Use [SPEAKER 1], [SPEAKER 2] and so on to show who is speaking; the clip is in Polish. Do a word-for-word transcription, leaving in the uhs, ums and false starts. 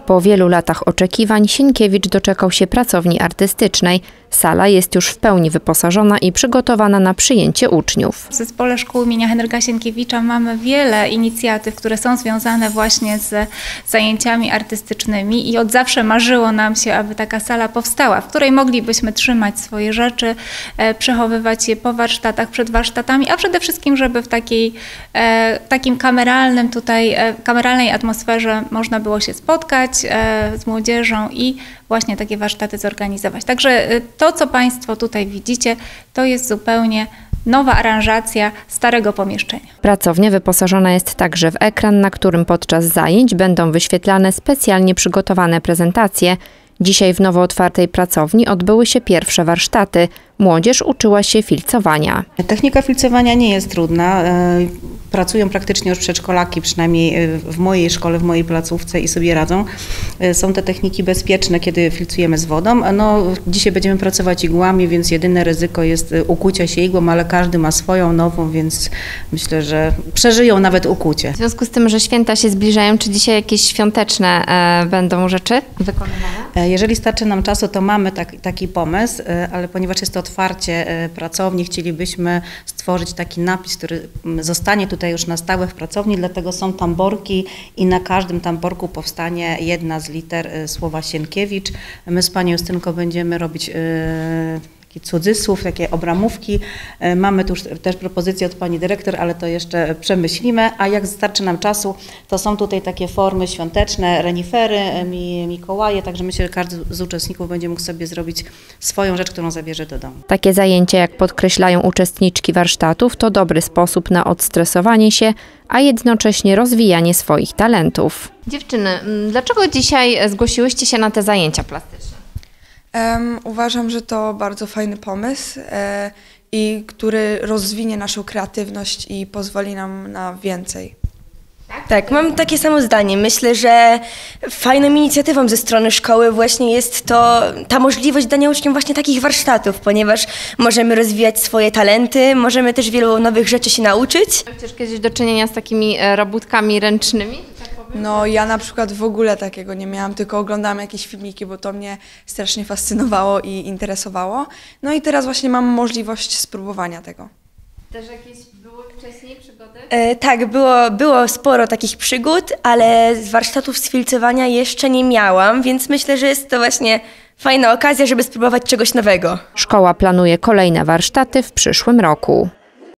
[SPEAKER 1] Po wielu latach oczekiwań Sienkiewicz doczekał się pracowni artystycznej. Sala jest już w pełni wyposażona i przygotowana na przyjęcie uczniów.
[SPEAKER 2] W Zespole Szkół imienia Henryka Sienkiewicza mamy wiele inicjatyw, które są związane właśnie z zajęciami artystycznymi i od zawsze marzyło nam się, aby taka sala powstała, w której moglibyśmy trzymać swoje rzeczy, przechowywać je po warsztatach, przed warsztatami, a przede wszystkim, żeby w takiej, takim kameralnym tutaj, kameralnej atmosferze można było się spotkać z młodzieżą i właśnie takie warsztaty zorganizować. Także to, co Państwo tutaj widzicie, to jest zupełnie nowa aranżacja starego pomieszczenia.
[SPEAKER 1] Pracownia wyposażona jest także w ekran, na którym podczas zajęć będą wyświetlane specjalnie przygotowane prezentacje. Dzisiaj w nowo otwartej pracowni odbyły się pierwsze warsztaty. Młodzież uczyła się filcowania.
[SPEAKER 3] Technika filcowania nie jest trudna. Pracują praktycznie już przedszkolaki, przynajmniej w mojej szkole, w mojej placówce i sobie radzą. Są te techniki bezpieczne, kiedy filcujemy z wodą. No, dzisiaj będziemy pracować igłami, więc jedyne ryzyko jest ukucia się igłą, ale każdy ma swoją nową, więc myślę, że przeżyją nawet ukucie.
[SPEAKER 1] W związku z tym, że święta się zbliżają, czy dzisiaj jakieś świąteczne e, będą rzeczy wykonywane?
[SPEAKER 3] Jeżeli starczy nam czasu, to mamy tak, taki pomysł, ale ponieważ jest to otwarcie pracowni, chcielibyśmy stworzyć taki napis, który zostanie tutaj już na stałe w pracowni, dlatego są tamborki i na każdym tamborku powstanie jedna z liter słowa Sienkiewicz. My z Panią Justynką będziemy robić yy, taki cudzysłów, takie obramówki. Mamy tu już też propozycję od Pani Dyrektor, ale to jeszcze przemyślimy, a jak starczy nam czasu, to są tutaj takie formy świąteczne, renifery, Mikołaje, także myślę, że każdy z uczestników będzie mógł sobie zrobić swoją rzecz, którą zabierze do domu.
[SPEAKER 1] Takie zajęcia, jak podkreślają uczestniczki warsztatów, to dobry sposób na odstresowanie się, a jednocześnie rozwijanie swoich talentów. Dziewczyny, dlaczego dzisiaj zgłosiłyście się na te zajęcia plastyczne?
[SPEAKER 4] Um, uważam, że to bardzo fajny pomysł e, i który rozwinie naszą kreatywność i pozwoli nam na więcej.
[SPEAKER 5] Tak, tak, mam takie samo zdanie. Myślę, że fajną inicjatywą ze strony szkoły właśnie jest to ta możliwość dania uczniom właśnie takich warsztatów, ponieważ możemy rozwijać swoje talenty, możemy też wielu nowych rzeczy się nauczyć.
[SPEAKER 1] Chcesz kiedyś do czynienia z takimi robótkami ręcznymi?
[SPEAKER 4] No ja na przykład w ogóle takiego nie miałam, tylko oglądałam jakieś filmiki, bo to mnie strasznie fascynowało i interesowało. No i teraz właśnie mam możliwość spróbowania tego.
[SPEAKER 1] Też jakieś były wcześniej przygody?
[SPEAKER 5] E, tak, było, było sporo takich przygód, ale z warsztatów z filcowania jeszcze nie miałam, więc myślę, że jest to właśnie fajna okazja, żeby spróbować czegoś nowego.
[SPEAKER 1] Szkoła planuje kolejne warsztaty w przyszłym roku.